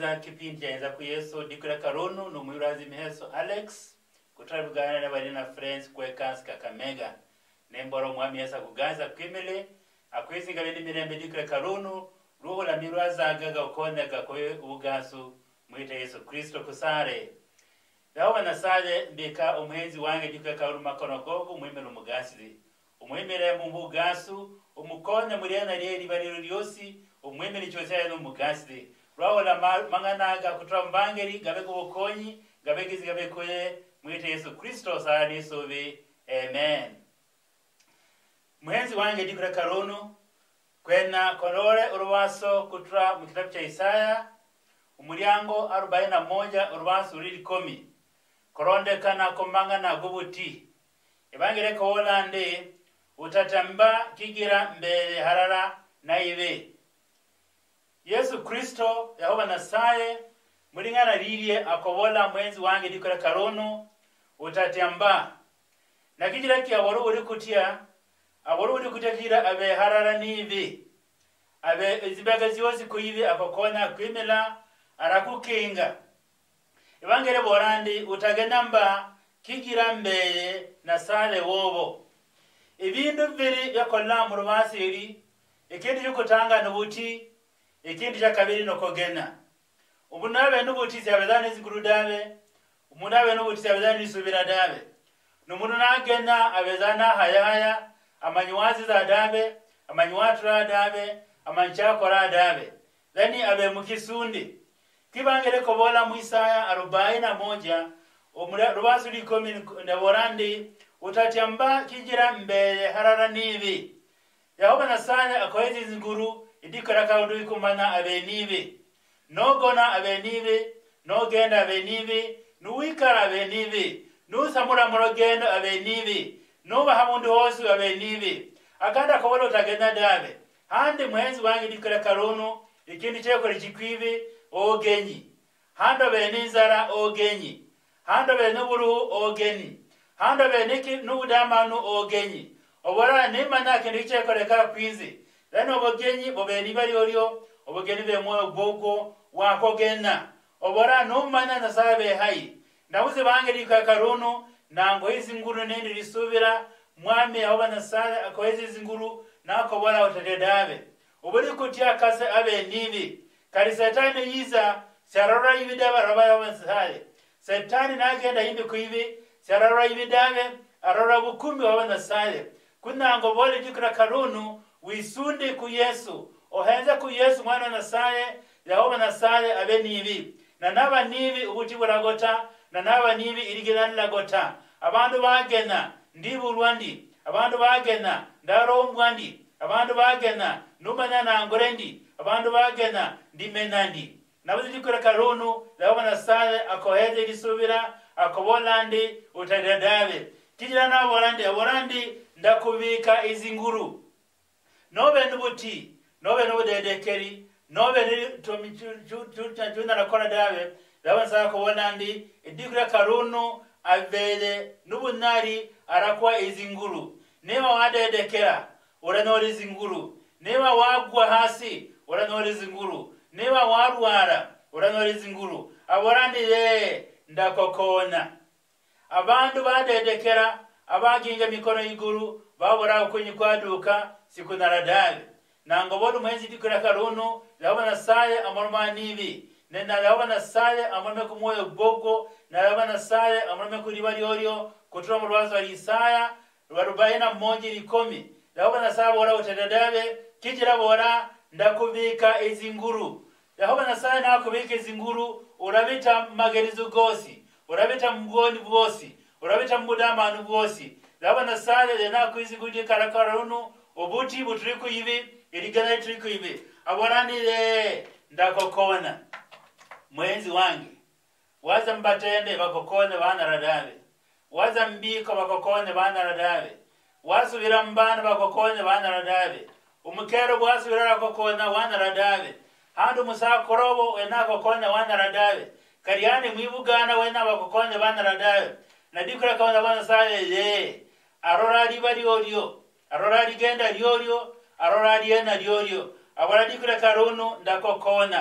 kusikiliza kipindi cha Enza ku Yesu dikura karonu no mwirazi miheso Alex kutarabugana na bari na friends kwekansi Kakamega nemboro mwami yesa kuganza kwimele akwizinga bindi mirembe dikura karonu ruho la mirwaza agaga ukoneka kwe ugasu mwita Yesu Kristo kusare dawa na sale mbika umuhenzi wange dikura karonu makono gogo mwimelo mugasizi umwimere mu gasu umukone muriana reri bariro ryosi umwemere cyose no mugasizi Raola manganaga kutambangeri gabego bokonyi gabegizi gabekoye mwite Yesu Kristo sani sobe amen. Muhenzi wange dikura karonu kwena konore uruwaso kutra mu kitabu cha Isaya umuryango 41 uruwaso ruri 10 korondekana komangana gubuti ebangere ko Holande utatamba kigira mbere harara naibe Yesu Kristo Yehova nasaye mulingana liliye akobola mwenzi wange dikora karonu utatyamba nakigira ki aboro uri kutia kira abe harara nivi abe izibaga ziyozi kuyibi akokona kwimela arakukinga ibangere borandi utagenamba kigira mbeye nasale wobo ibindu biri yakola mu rubasiri ikindi yukutanga nubuti ikindi cha kabiri no kogena ubunabe nubuti cyabezana zigurudabe umunabe nubuti cyabezana isubira dabe numuntu nagena abezana hayaya amanywazi za dabe amanywatura dabe amanchakora dabe lani abe mukisundi kibangere kobola mu Isaya 41 rubasu likomi ndaborandi utatyamba kigira mbere harara nibi Yehova nasanya akohezi zinguru idikara kaundu ikumana abenibe nogona abenibe nogenda abenibe nuwikara abenibe nusamura murogendo abenibe nuba hamundu hosu abenibe aganda kobola utagenda dabe handi mwenzi wangi dikara karonu ikindi cheko likikwibe ogenyi hando beninzara ogenyi hando benuburu ogeni hando beniki nubudamanu ogenyi obora nimana kindi cheko leka kwizi lano obogenyi bobeni bali olyo obogeni bemwe boko wakogena obora numana nasabe hai ndawuze bange dikakarunu nango izinguru nende lisubira mwami Yehova nasale akohezi zinguru nako bora utadedabe obori kutia kase abe nibi kali satani yiza sarara ibidaba rabaya wansale satani nagenda yimbe kuibi sarara ibidabe arora bukumi wa nasale kunango bole dikra karunu wisunde ku Yesu ohenza ku Yesu mwana nasaye Yehova nasaye abenibi na naba nibi ubuti buragota na naba nibi irigirana lagota abantu bagena ndiburwandi abantu bagena ndarombwandi abantu bagena numanya nangorendi abantu bagena ndimenandi nabuzi dikora karonu Yehova nasaye akoheze lisubira akobolandi utadadabe kijira na borandi ndakubika izinguru nobe nubuti nobe nubudedekeri nobe ni tuna nakora dawe dawa sako bonandi idikura karunu avele nubunari arakwa izinguru newa wadedekera uranori zinguru newa wagwa hasi uranori zinguru newa warwara uranori zinguru aborandi le ndakokona abantu badedekera abaginga mikono iguru babora kunyi kwaduka siku naradabe nango bodu mwenzi dikura karunu Yehova nasaye amormanibi nenda Yehova nasaye amorme kumoyo gogo na Yehova nasaye amorme kuribali oryo kutura mu rwazo ari Isaya 41:10 Yehova nasaye bora utadadabe kijira bora ndakubika izinguru Yehova nasaye nakubika izinguru urabita magerizo gosi urabita mgoni bwosi urabita mudamanu bwosi Yehova nasaye lena kwizigudi karakarunu obuti butriku ibi irigana triku ibi aborani le ndakokona mwenzi wangi waza mbatende bakokone bana radabe waza mbiko bakokone bana radabe wasubira mbana bakokone bana radabe umukero bwasubira bakokona bana radabe hando musakorobo wenakokone bana radabe kariyani mwibugana wena bakokone bana radabe nadikura kawana bana sale le arora dibali olyo arora digenda lyolyo arora diena lyolyo abaradikura karunu ndakokona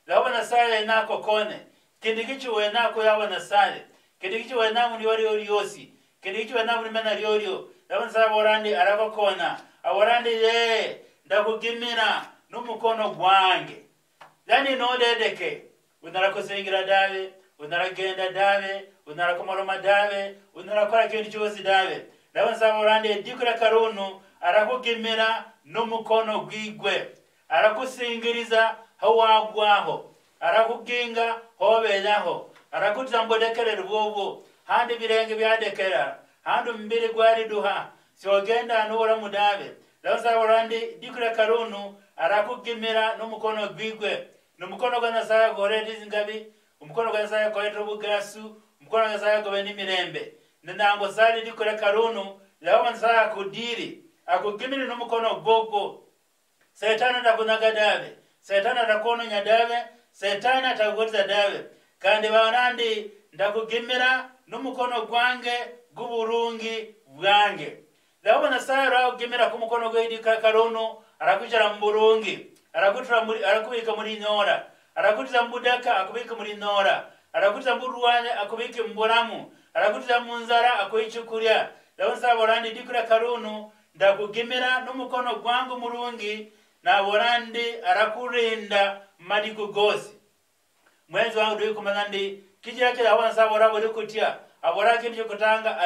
labona sale nako kone kindikichi wenako yabona sale kindikichi wenamu ni wali oliosi kindikichi wenamu ni mena lyorio labona sale borandi arakokona aborandi ye ndakugimira n'umukono gwange yani no dedeke unarakusingira dawe unaragenda dawe unarakomoroma dawe unarakora kintu cyose dawe labona sale borandi dikura karunu arakugimira n'umukono gwigwe arakusingiriza hawagwaho arakuginga hobelaho arakutambodekera rwobo handi birenge byadekera handi mbiri gwari duha siogenda nubura mudabe laza orandi dikura karunu arakugimira n'umukono gwigwe n'umukono gwa saya gore dizingabi umukono gwa saya ko etrobugasu umukono gwa saya ko beni mirembe nango sali dikura karunu lawan saya kudiri akugimira n'umukono gogo Setana takunaga dawe Setana takono nyadawe Setana takugoza dawe kandi baonandi ndakugimira n'umukono gwange guburungi bwange labona sara ugimira ku mukono gw'idika karono arakugira mburungi arakubika muri nora arakutiza mbudaka akubika muri nora arakutiza mburwane akubika mburamu arakutiza munzara akuyichukurya labona sara borandi dikura karono ndakugimira n'umukono gwangu murungi na borandi arakurinda madiku gosi mwenzi wangu dui kumanandi kijira kila abona sabora buri kutya abora kintu kutanga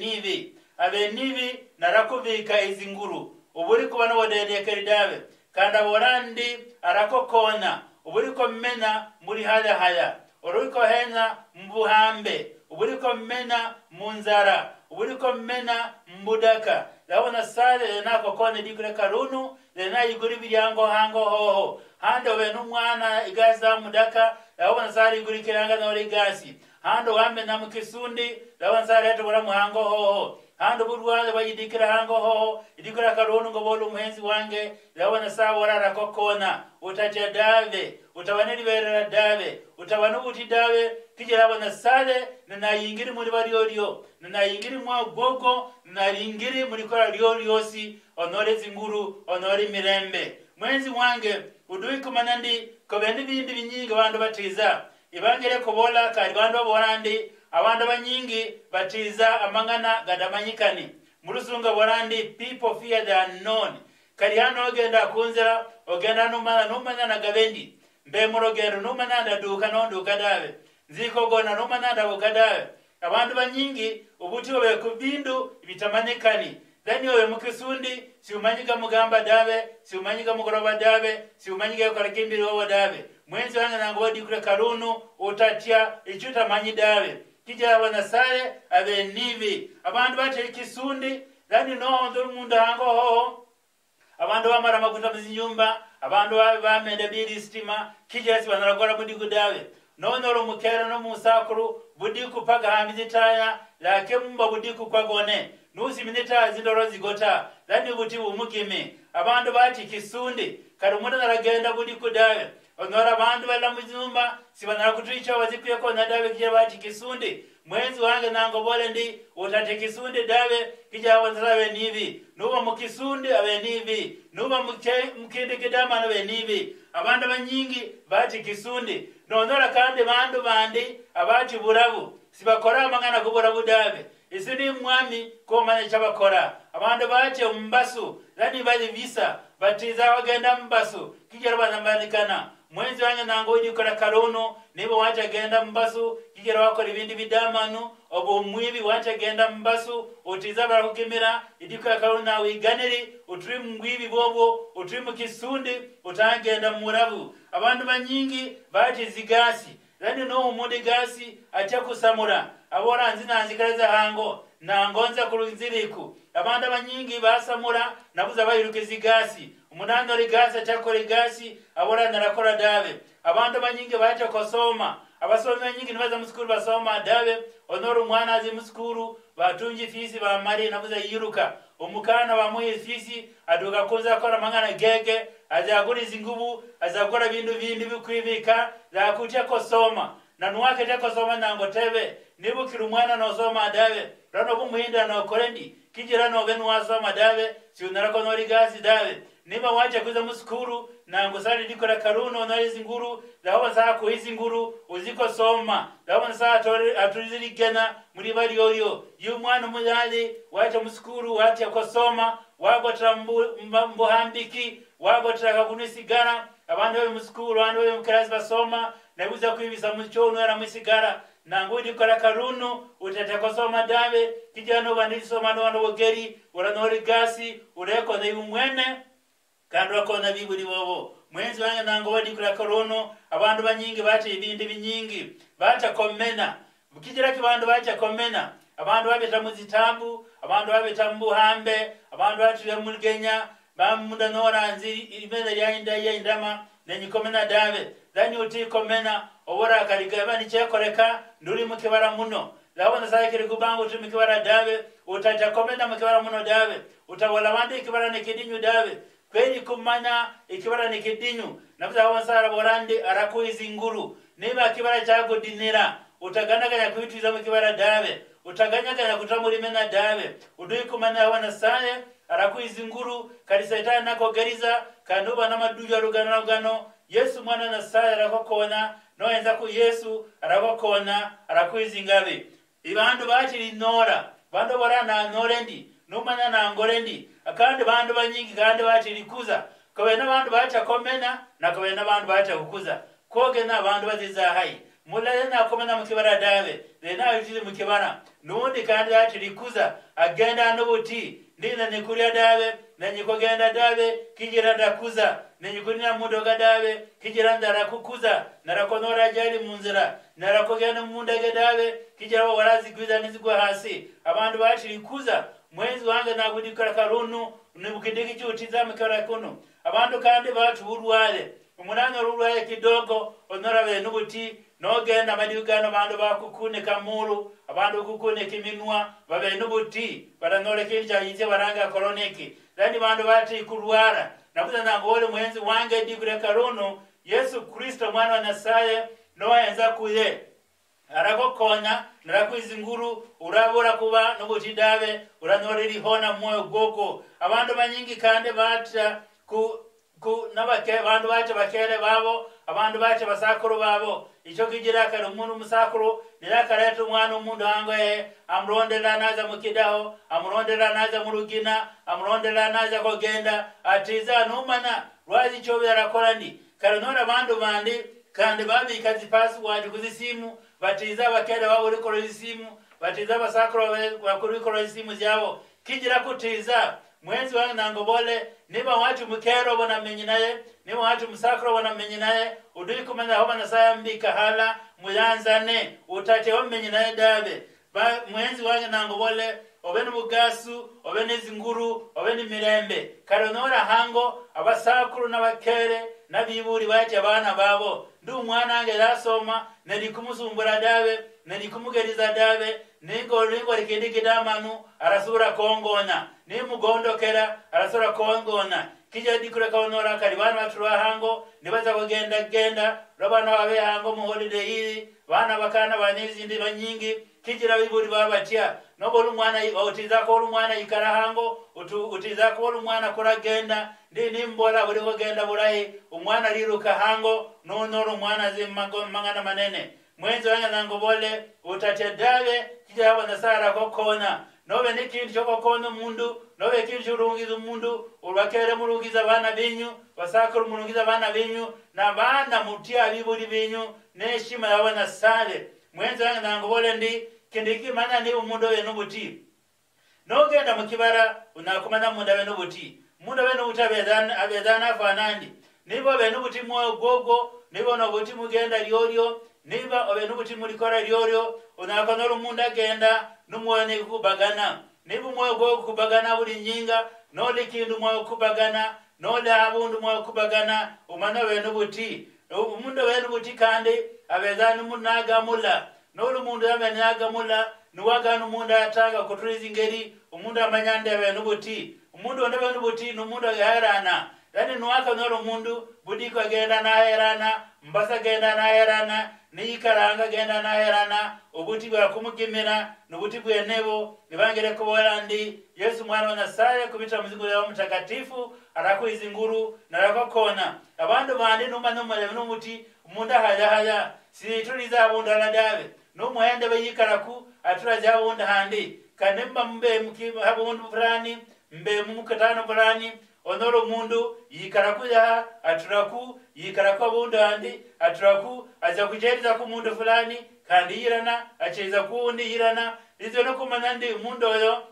abenivi narakubika izinguru uburi kubana bodede keridawe kanda borandi arakokona uburi ko mena muri haya uburi ko hena mbuhambe uburi ko mena munzara uburi ko mena mbudaka labona sale nako kone dikure karunu lena iguri biryango hango hoho hando we numwana igaza mudaka labona sale iguri kiranga no ligasi hando wambe na mukisundi labona sale eto bora muhango hoho hando burwale bayidikira hango hoho idikura karunu ngo bolu muhenzi wange labona sale warara kokona utacha dave utawaneli berera dave utawanu uti dave kijira labona sale na yingiri muri bariyo na yingiri mwa gogo na yingiri muri kora ryosi onore zinguru onore mirembe mwenzi wange udui kumanandi ko bendi bindi binyinga bandu batiza ibangere kobola kali bandu borandi abandu banyingi batiza amangana gadamanyikani murusunga borandi people fear the unknown kali hano ogenda kunzira ogenda numana na gabendi mbe murogero numana ndaduka nonduka dawe nziko gona numana ndabukadawe abantu banyingi ubutiwe bekubindu bitamanyikani dani owe mukisundi si umanyika mugamba dawe si umanyika mugoroba dawe si umanyika yokarakembiri wowo dawe mwenzi wange nango dikure karunu utatia ichuta manyi dawe kijira wana sale abe nivi abantu bate kisundi dani no ndo mundu hango ho abantu bamara makuta mzinyumba abantu bamende biri stima kijira si banaragora budi kudawe nonoro mukera no musakuru budiku paga hamizitaya lake mumba budiku kwagone nusi minita zindoro zigota lani buti umugime abantu bati kisundi karumuna naragenda budiku dawe onora abantu bala muzumba sibanara kutwicha wazikuye ko nadawe kije bati kisundi mwenzi wange nango bole ndi utate kisundi dawe kija wanzarawe nivi nuba mukisundi abe nivi nuba mukindi kidama nawe nivi abantu banyingi bati kisundi nonora kandi bandu bandi abati burabu sibakora amangana kuburabu dawe isini mwami ko mane chabakora abantu bati mbasu lani bali visa batiza wagenda mbasu kijero banambanikana mwenzi wange nango idikora karono nibo wacha genda mbasu kijero wakora ibindi bidamanu obo mwibi wacha genda mbasu utiza barakukimira idikora karono nawe iganiri uturi mwibi bobo uturi mukisundi utangenda murabu abantu banyingi bati zigasi lani no umundi gasi acha kusamura abora nzina nzikareza hango nangonza kulunziriku abantu banyingi basamura nabuza bayiruke zigasi umunando rigasa chako rigasi abora narakora dawe abantu banyingi bacha kosoma abasomi banyingi nibaza muskuru basoma dawe onoru mwana azi muskuru batunji fisi ba mari nabuza yiruka umukana wa muhi fisi aduka koza akora mangana gege azagura zingubu azagura bindu bindi bikwibika zakutia kosoma nanuwake teko soma nango tebe nibukira umwana no soma dawe rano kumuhinda no korendi kijira no benu wasoma dawe si unarako nori gasi dawe niba wacha kuza muskuru na ngosali dikora karuno no izinguru dawa saa ko izinguru uziko soma dawa saa atulizili gena muri bari yoyo yumwana mudali wacha muskuru wacha kosoma wagota mbuhambiki wagota kunusigara abantu be muskuru abantu be mukarazi basoma nabuza kwibisa muchono era musigara nangudi kola karuno utete kosoma dawe kijano bandisoma no bogeri uranori gasi ureko ne umwene kandi wakona bibuli bobo mwenzi wange nango wadi kula karuno abantu banyingi bate ibindi binyingi bata komena bukijira kibandu bata komena abantu babeta muzitambu abantu babeta mbuhambe abantu batule mulgenya bamunda noranzi ibenda ya indama nenyikomena dawe dani uti komena obora kaligaba ni chekoreka nduri mukibara muno labona saikiri kubangu tumikibara dawe utaja komena mukibara muno dawe utawala bandi ikibara nikidinyu dawe kweli kumanya ikibara nikidinyu nabuza wansara borandi arakuizi nguru niba kibara chago dinira utaganaga ya kuituiza mukibara dawe utaganyaga ya kutamuri mena dawe udui kumanya wana saye arakuizi nguru kalisaitana nako geriza kanuba na maduja rugano Yesu mwana na saye arakokona noenza ku Yesu arakokona arakuizi ngabe ibandu batiri nora bandu borana norendi numanya na ngorendi akandi bandu banyingi kandi batiri kuza kobena bandu bacha komena na kobena bandu bacha kukuza koge na bandu baziza hai mulale na komena mukibara dawe lena yitiri mukibara nundi kandi atiri kuza agenda nubuti ndina nikuria dawe na nyikogenda dawe kijira ndakuza nenyukunira mudoga dawe kijira ndarakukuza narakonora jali munzira narakogenda mundage dawe kijira warazi kwiza nizigwa hasi abantu bashirikuza mwenzi wange nagudikara karunu nibukidiki cyutiza mukara kuno abantu kandi batuburwale umunanya rurwaye kidogo onorabe nubuti nogenda madugano bandu bakukune kamuru abantu kukune kiminwa babe nubuti baranore kinja yite baranga koroniki dani bandu bati kurwara nabuza nangole mwenzi wange digure karono Yesu Kristo mwana wa Nasaye noenza kuye arakokona narakuzinguru urabura kuba nubuti dawe uranore rihona moyo goko abantu banyingi kandi bata ku nabake abantu bache bakere babo abantu bache basakuru babo icho kigira kare umuntu musakuru nirakareta umwana umuntu hangoye amrondera naza mukidaho amrondera naza murugina amrondera naza kogenda atiza numana rwazi cyo birakora ndi kare nora abantu bandi kandi babikazi password kuzisimu batiza bakere babo uri korisimu batiza basakuru bakuru korisimu yabo kigira kutiza mwenzi wangu nangobole niba watu mukero bona menyi naye niba watu musakro bona menyi naye udui kumenya hoba na sayambika hala muyanzane utate wamenyi naye dawe mwenzi wangu nangobole obeni bugasu obeni zinguru obeni mirembe karonora hango abasakuru n'abakere nabiburi bati abana babo ndu mwana ange rasoma nedikumusumbura dawe nedikumugeriza dawe ningo rikindi kidamanu arasura kongona ni mugondokera arasura kongona kija dikure kaonora kalibana baturwa hango nibaza kugenda robana babe hango mu holiday hii bana bakana banizi ndi banyingi kijira biburi babatia nobolu mwana utiza ko umwana ikara hango utiza ko umwana kuragenda ndi nimbola buri kugenda burayi umwana riruka hango nonoro umwana zimago mangana manene mwenzi wange nangobole utate dawe kijira haba nasara kokona nobe nikindi choko kono mundu nobe kindi urungiza mundu urwakere murungiza bana binyu basakuru murungiza bana binyu na bana mutia biburi binyu neshima yabana sale mwenzi wange nangobole ndi kindiki mana ni umundu we nubuti nogenda mukibara unakumana munda we nubuti munda we nubuti abedana afanandi nibo be nubuti mwo gogo nibo nubuti mugenda ryoryo niba obe nubuti mulikora ryoryo unakonora munda genda numwone kubagana niba mwo gogo kubagana buri nyinga nole kindu mwo kubagana nole abundu mwo kubagana umana we nubuti umundu we nubuti kandi abedana munaga mula nolu mundu yamenyaga mula nuwagana umundu ataga kuturiza ingeri umundu amanyande we nubuti umundu onebe nubuti numundu yaherana yani nuwaka nolu mundu budiko genda naherana mbasa genda naherana niyikaranga genda naherana obuti bwa kumugimira n'obuti bw'enebo nibangere kubola ndi Yesu mwana wa Nyasaye kubita muzigo ya mtakatifu arakuiza inguru narakokona abandu bandi numanyomale n'umuti munda haya situliza abundala dawe n'umuhende bayikaraku aturaja abunda handi kanemba mbe mukiba habundu fulani mbe mukatano fulani onoro mundu yikaraku ya aturaku yikaraku abundu handi aturaku aza kujeriza ku mundu fulani kandi yirana acheza kuundi yirana izo no kumanya ndi mundu oyo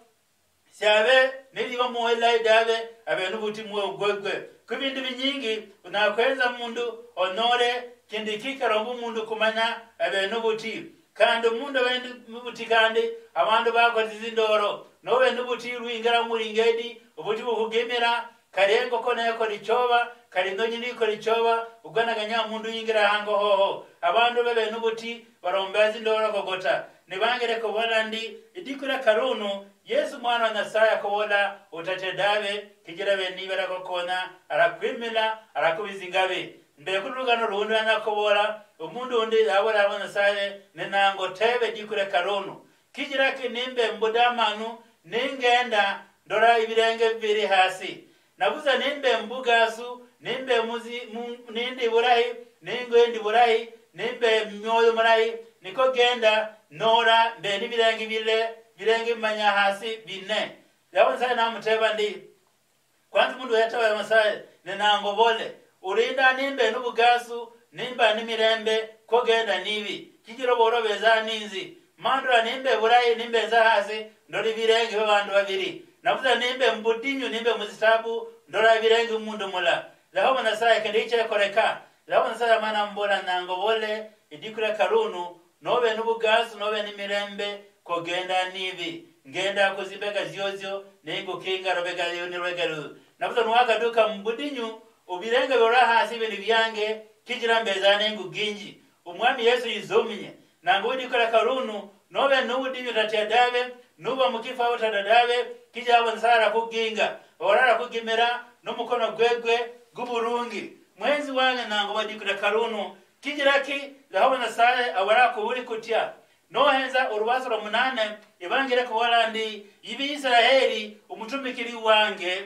syabe niliba muwela idabe abe nubuti muwe ugwegwe kubindi binyingi unakwenza mundu onore kindi kikarongo mundu kumanya abe nubuti kandi mundu wendi nubuti kandi abandu bakoze zindoro nobe nubuti ruingara muringedi ubuti bukugemera karengo koneko lichoba karindo nyiniko lichoba uganaganya mundu yingira hango hoho abandu bebe nubuti barombazi ndoro kogota nibangere kubona ndi idikura karunu Yesu mwana wa Nyasaye kobola utatedabe kijirabe nibera kokona arakwimila arakubizingabe mbe kulugano rundo anakobola umundu undi abora abona Nyasaye nenango tebe dikura karunu kijirake nimbe mbudamanu ningenda ndora ibirenge biri hasi nabuza nimbe mbugasu nimbe muzi nindi burahi ningo ndi burahi nimbe myoyo murahi niko genda nora mbe nibirengi birenge manya hasi binne yabona sai na muteba ndi kwanza mundu yatawa ya Masaye nenango bole urinda nimbe nubugasu nimba nimirembe ko genda nibi kijiro borobeza ninzi mandura nimbe burayi nimbe za hasi ndori birenge bandu babiri navuza nimbe mbudinyu nimbe muzitabu ndora birenge mundu mula laho Masaye kendiche koreka laho Masaye mana mbola nango bole idikura karunu nobe nubugasu nobe nimirembe ko genda nibi ngenda kuzibega zyozo nengo kinga robega yoni rwegaru navuza nuwaka duka mbudinyu ubirenge boraha sibeni byange kijira mbeza nengo ginji umwami Yesu yizomye nango idikura karunu nobe nubudinyu tatyadabe nuba mukifa utadadabe kijabo nsara kuginga orara kugimera numukono gwegwe guburungi mwenzi wange nango badikura karunu kijiraki laho Nyasaye abarako uri kutya nohenza urubasoro munane ibangire ko warandi ibi Israeli umutumikiri wange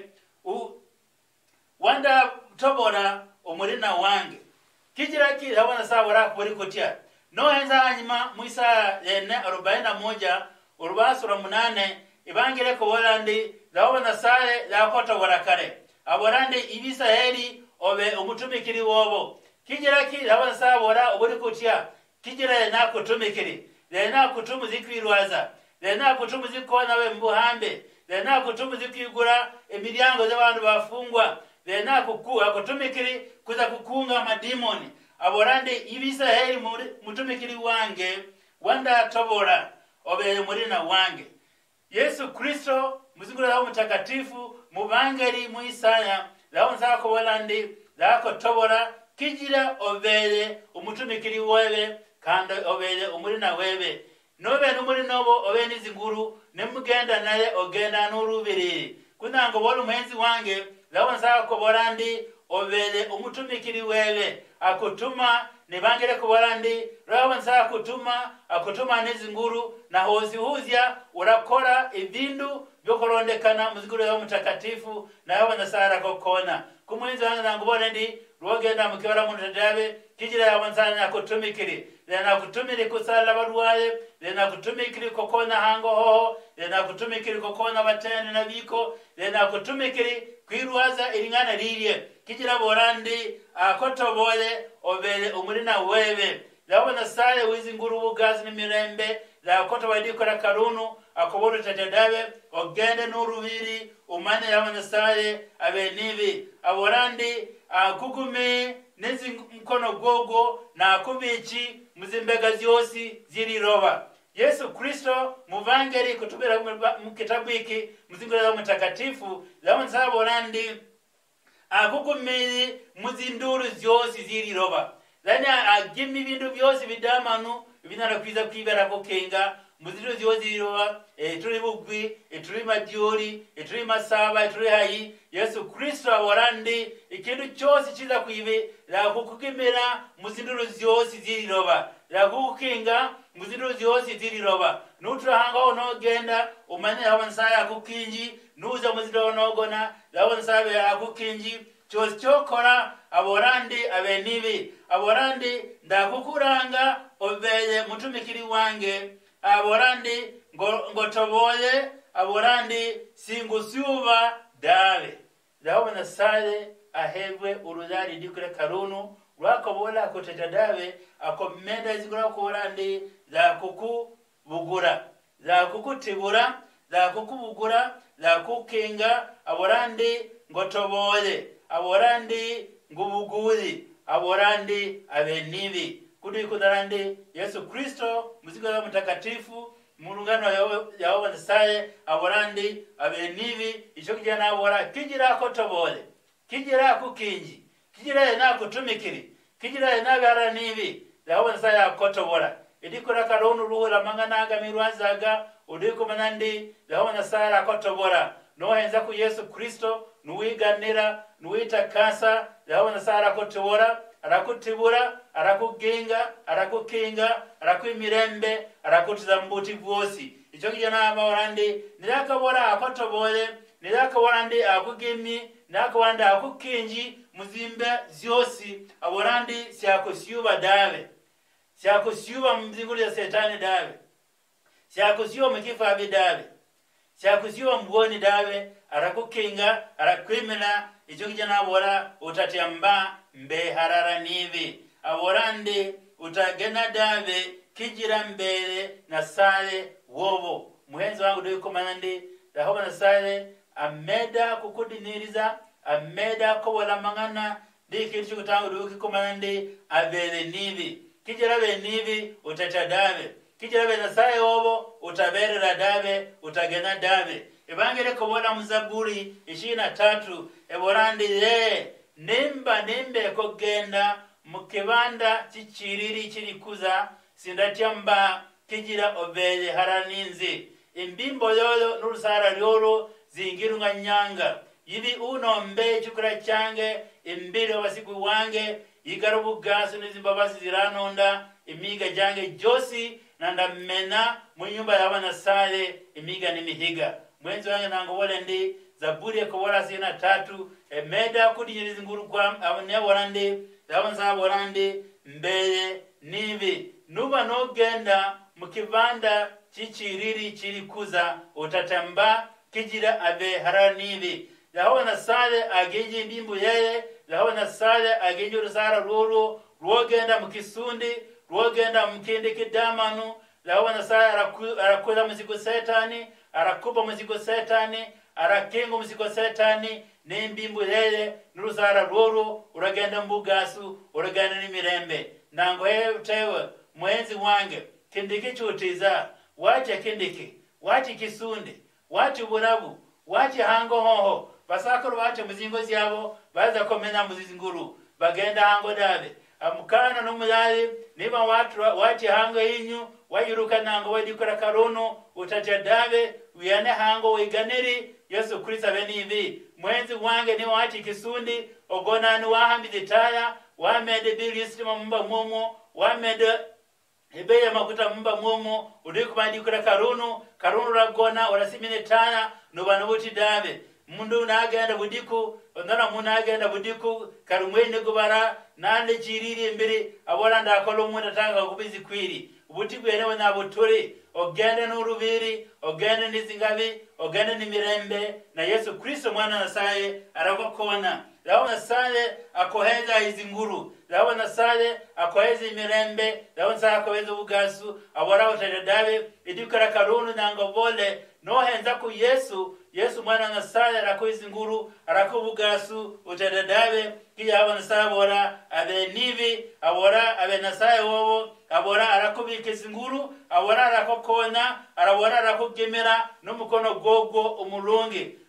wanda tobora umurina wange kijiraki laho Nyasaye abarako uri kutya nohenza hanyuma muisa 41 urubasoro munane ibangire ko warandi laho Nyasaye yakota warakare aborande ibi Israeli obe umutumikiri wobo kijiraki laho Nyasaye abora uri kutya kijira na kutumikiri lena kutumu zikwirwaza lena kutumu zikona we mbuhambe lena kutumu zikwigura emiryango z'abantu bafungwa lena kutumikiri kuza kukunga madimoni aborande ibisa heri mutumikiri wange wanda tobora obe murina wange Yesu Kristo muzingura laho mtakatifu mubangeri muisaya laho nzako walandi lako tobora kijira obele umutumikiri wewe kandi obele umurina wewe nobe numuri nobo obeni zinguru nemugenda naye ogenda n'urubiri kunango bolu mwenzi wange lawo nsako borandi obele umutumikiri wewe akutuma nibangire kuborandi lawo nsako akutuma nezinguru na hozi huzya urakora ibindu byokorondekana muziguru ya mutakatifu na yawo nasara kokona kumwenzi wange nango borandi rwogenda mukibara muntu ndabe kijira yawansana akutumikiri lena kutumiri kusala barwaye lena kutumikiri kokona hango ho lena kutumikiri kokona batene na biko lena kutumikiri kwirwaza iringana liriye kijira borandi akotobole obele umurina wewe labona sale wizinguru bugazi nimirembe la kotobadikora karunu akoboro tatadabe ogende n'urubiri umane yabona sale abenibi aborandi kugume nezi mkono gogo na kubichi muzimbega zyosi ziri roba Yesu Kristo muvangeri kutubira mu kitabu hiki muzingura mtakatifu labona sale borandi akugume muzinduru zyosi ziri roba lana agimi bindu byose bidamanu binara kwiza kwibera kokenga muziro zyozi iroba tuli bugwi tuli madyori tuli masaba tuli hayi Yesu Kristo aborandi ikintu cyose kiza kwibe la kukukimera muzinduro zyozi ziriroba la kukinga muzinduro zyozi ziriroba nutrahanga onogenda umanye abansaya akukinji nuza muzinduro onogona labansabe akukinji cyose cyokora aborandi abenibi aborandi ndakukuranga obeye mutumikiri wange aborandi ngotoboye aborandi singusuba dawe Lawana sale ahebwe urudari dikure karunu rwakobola koteta dawe akomenda zikura kurandi za kuku bugura za kukutibura za kukubugura za kukinga aborandi ngotoboye aborandi ngubuguri aborandi abenibi kudi kudarandi Yesu Kristo muzika mtakatifu mulungano yawo nasaye aborandi abenivi icho kijana abora kijira ko tobole kijira ku kinji kijira na kutumikiri kijira na garanivi yawo nasaye akotobora idikora karonu ruhura manganaga mirwazaga udiko manandi yawo nasaye akotobora no henza ku Yesu Kristo nuwiganira nuwitakasa yawo nasaye akotobora arakutibura arakugenga arakukinga arakwimirembe arakutiza mbuti bwosi icho kijana aborandi nirakabora akotobole nirakaborandi akugemi nakawanda akukinji muzimbe zyosi aborandi syakusyuba dawe syakusyuba mzinguli ya setani dawe syakusyuba mkifa bidawe syakusyuba mboni dawe arakukinga arakwimena icho kijana abora utatiamba mbe harara nivi aborande utagena dawe kijira mbele na sale wobo muhenzo wangu doyiko manandi rahoba na sale ameda kukudiniriza ameda kobola mangana dikiricho kutangu doyiko manandi abele nivi kijira be nivi utata dawe kijira be na sale wobo utaberera dawe utagena dawe ebangere kobola muzaburi 23 eborandi le nembe kogenda mukebanda chichiriri chirikuza sindatyamba kijira obele haraninzi imbimbo yolo nurusara lyolo zingirunga nyanga yibi unombe chukura change imbiro wasiku wange igarubugasu nizimbabazi ziranonda imiga jange josi nanda mena munyumba yabana sale imiga nimihiga mwenzi wange nangobole ndi Zaburi ya kowara sina 3 emeda kudinyiriza nguru kwa abane borande dabanza borande mbeye nivi nuba no genda mukivanda chichiriri chirikuza utatamba kijira abe haranivi lawana sale agenje mbimbu yeye lawana sale agenje rusara ruru rwogenda mukisundi rwogenda mukende kidamanu lawana sale arakuza muziko setani arakuba muziko setani arakengo muziko setani nembimbu lele nurusara ruru uragenda mbugasu uragenda nimirembe nango utewe mwenzi wange kindiki chutiza wache kindiki wachi kisundi wachi burabu wachi hango hoho basakuru wache muzingo zyabo baza komena muzinguru bagenda hango dabe amukana numulali niba watu wachi hango inyu wayiruka nango wadikora karono utatadabe uyane hango wiganiri Yesu Kristo benivi mwenzi wange ni wachi kisundi ogonani wahambiditaya wamede bilistima mumba mumo wamede ebeye makuta mumba mumo udikubandikura karunu ragona orasimine taya nubana buti dabe mundu nagenda budiku onana munagenda budiku karumwene gubara nande chiriri mbiri abora ndakolo munda tanga kubizi kwiri ubuti bwene na buturi ogende n'urubiri ogende nizingabi ogende nimirembe na Yesu Kristo mwana nasaye arabakona lawo nasaye akoheza izinguru lawo nasaye akoheza imirembe lawo nasaye akoheza ubugasu abora utadadabe idikara karunu nangobole no henza ku Yesu mwana nasaye arakoheza inguru arakubugasu utadadabe kiya abana sabora abenivi abora abenasaye wobo abora arakubika izinguru abora arakokona arabora arakugemera n'umukono gogo umurungi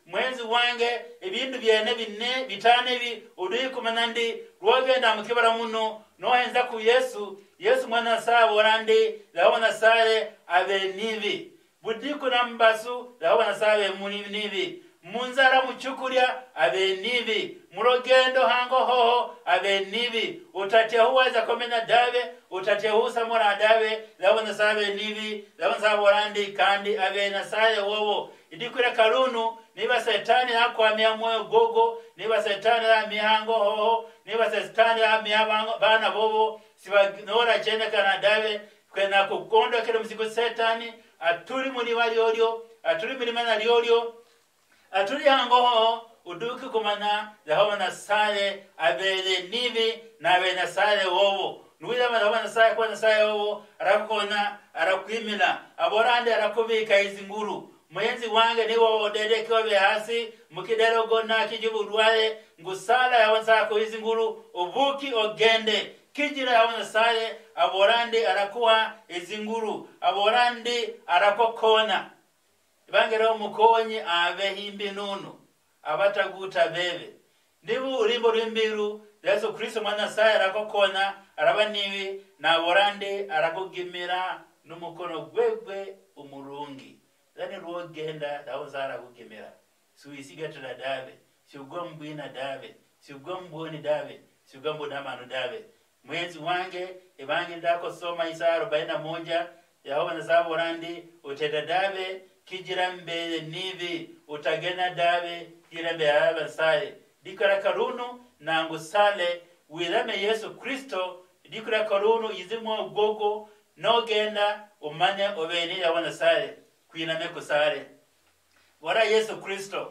mwenzi wange ibindu byene binne bitane bi uduyikumana ndi rwogenda mukibara muno nohenza ku Yesu mwana sawa orande labona sale abe nibi budiku nambasu labona sabe nibi munzara muchukurya abe nibi murogendo hango hoho abe nibi utatia huwaza komena dawe utatia husa mora dawe labona sabe nibi labona sabe orande kandi abe na sale wowo idikura karunu niba setani akwamya moyo gogo niba setani ya mihango hoho niba setani ya mihabango bana bobo sibanora chene kana dawe kwena kukondo kile mzigo setani aturi muri waliorio aturi muri mana liorio aturi hango hoho uduki kumana Yehova na sale abele nibi na abena sale wowo nuwila Yehova na sale kwa na sale wowo arakona arakwimila aborande arakubika izinguru mwenzi wange niwo odedekewa behasi mukidero gona kijiburwaye ngusala yawanzako izinguru ubuki ogende kijira yawanzaye aborande arakuwa izinguru aborande arakokona ibangero mukonyi abe himbi nunu abataguta bebe ndibu urimbo rwimbiru Yesu Kristo mwana saye arakokona arabaniwi na aborande arakugimira numukono gwegwe umurungi Zani ruogenda dawazara kugemera. Suisiga tula dawe. Siugombu ina dawe. Siugombu ni dawe. Siugombu namanu dawe. Mwenzi wange, ibangi ndako soma Isaya 41. Yehova na sabu orandi. Uteta dawe. Kijirambe nivi. Utagena dawe. Kijirambe haba sale. Dikara karunu na angusale. Wilame Yesu Kristo. Dikara karunu izimwa ugogo. Nogenda umane obeni ya wana sale. Kuina meko sare wara Yesu Kristo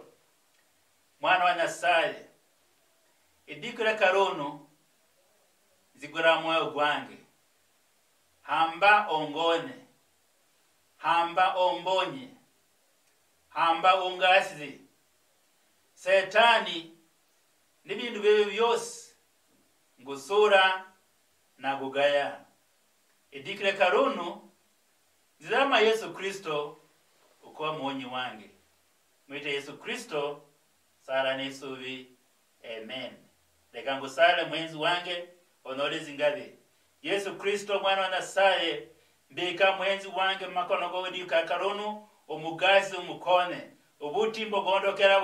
mwana wa Nyasaye idikura karono zigura moyo gwange hamba ongone hamba ombonye hamba ungasizi setani nibindu bebe byose ngusura na gugaya idikura karono zirama Yesu Kristo kwa mwonyi wange mwite Yesu Kristo sala nesubi amen lekangu sala mwenzi wange onole zingabe Yesu Kristo mwana wa Nyasaye mbika mwenzi wange makono godi kakaronu omugazi umukone ubutimbo gondokera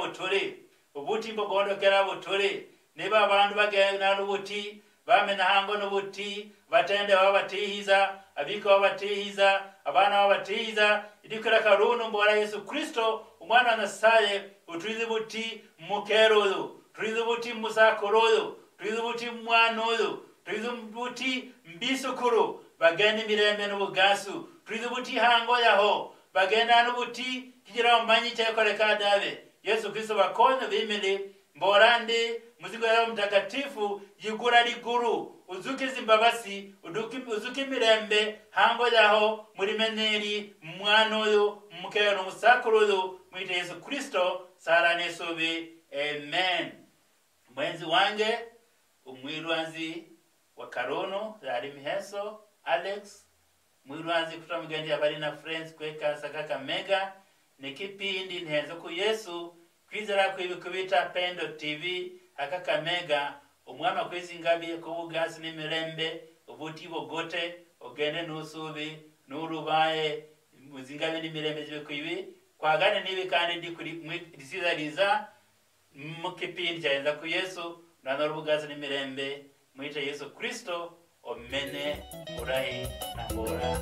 buturi niba abantu bagenda n'ubuti bamena hango n'ubuti batende babatihiza abiko babatihiza abana babatihiza idikira karunu mbora Yesu Kristo umwana wa Nyasaye uturize buti mukeroyo turize buti musakoroyo turize buti mwanoyo turize buti mbisukuru bagenda mirembe n'ubugasu turize buti hango yaho bagenda n'ubuti kigira mbanyi cyakoreka dawe Yesu Kristo bakono bimele mborande muzigo ya mtakatifu yigura liguru uzuki zimbabasi uzuki mirembe hango yaho muri meneri mwanoyo mukero musakoroyo mwite Yesu Kristo sala nesobe amen mwenzi wange umwirwanzi wa karono yari miheso Alex mwirwanzi kutamugende abari na friends kweka sakaka mega nikipindi nhezo ku Yesu kwizera kwibikubita Pendo TV akaka mega umwana kwezi ngabiye kubugasi n'imirembe ubuti bogote ogene nusubi nurubaye muzingabe n'imirembe zwe kwibi kwagane nibi kandi ndi kuri disizariza mukipindi cyayenza ku Yesu na rubugazi n'imirembe mwite Yesu Kristo omene urahi na bora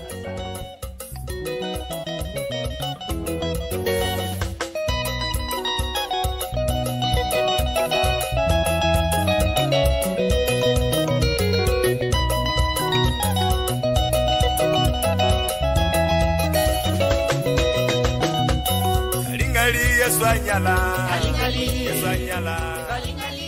Swanyala, swanyala.